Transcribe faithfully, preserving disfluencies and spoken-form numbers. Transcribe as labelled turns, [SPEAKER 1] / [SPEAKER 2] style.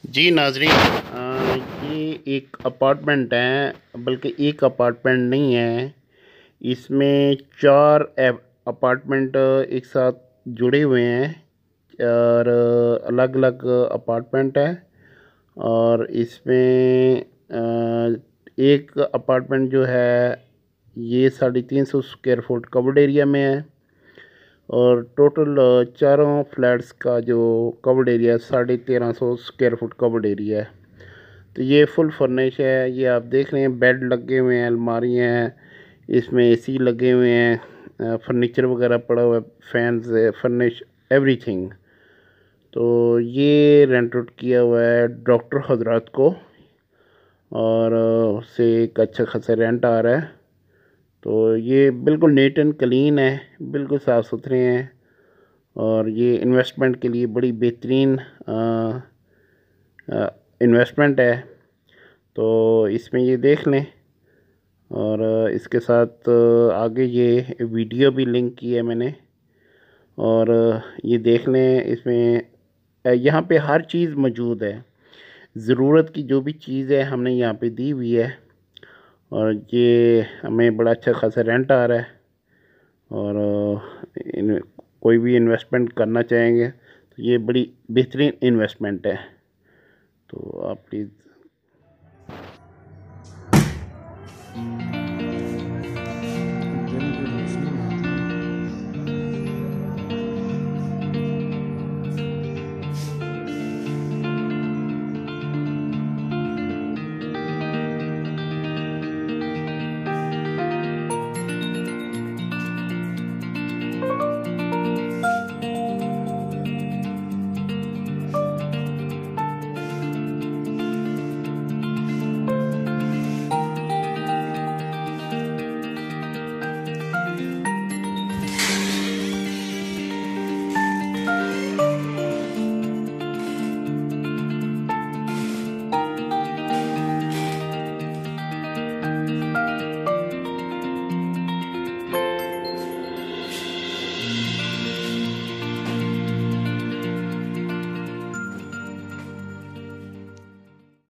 [SPEAKER 1] जी नाज़रीन, अ, ये एक अपार्टमेंट है, बल्कि एक अपार्टमेंट नहीं है। इसमें चार अपार्टमेंट एक साथ जुड़े हुए हैं और अलग अलग अपार्टमेंट है। और इसमें अ, एक अपार्टमेंट जो है ये साढ़े तीन सौ स्क्वायर फुट कवर्ड एरिया में है। और टोटल चारों फ्लैट्स का जो कवर्ड एरिया साढ़े तेरह सौ स्क्वायर फुट कवर्ड एरिया है। तो ये फुल फर्निश है। ये आप देख रहे हैं, बेड लगे हुए हैं, अलमारी हैं, इसमें एसी लगे हुए हैं, फर्नीचर वगैरह पड़ा हुआ है, फैंस है, फर्निश एवरीथिंग। तो ये रेंट आउट किया हुआ है डॉक्टर हजरात को और उससे एक अच्छा खासा रेंट आ रहा है। तो ये बिल्कुल नीट एंड क्लीन है, बिल्कुल साफ़ सुथरे हैं और ये इन्वेस्टमेंट के लिए बड़ी बेहतरीन इन्वेस्टमेंट है। तो इसमें ये देख लें। और इसके साथ आगे ये वीडियो भी लिंक की है मैंने। और ये देख लें, इसमें यहाँ पे हर चीज़ मौजूद है। ज़रूरत की जो भी चीज़ है हमने यहाँ पे दी हुई है। और ये हमें बड़ा अच्छा खासा रेंट आ रहा है। और इन कोई भी इन्वेस्टमेंट करना चाहेंगे तो ये बड़ी बेहतरीन इन्वेस्टमेंट है। तो आप प्लीज़